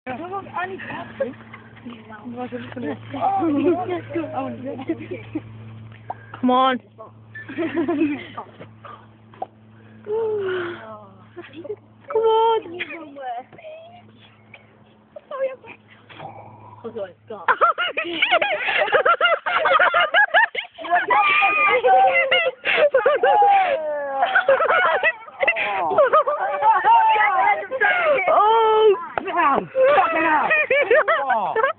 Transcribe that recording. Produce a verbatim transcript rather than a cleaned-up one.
Come on. Come on. Oh, sorry, Scott. Oh! Fucking hell!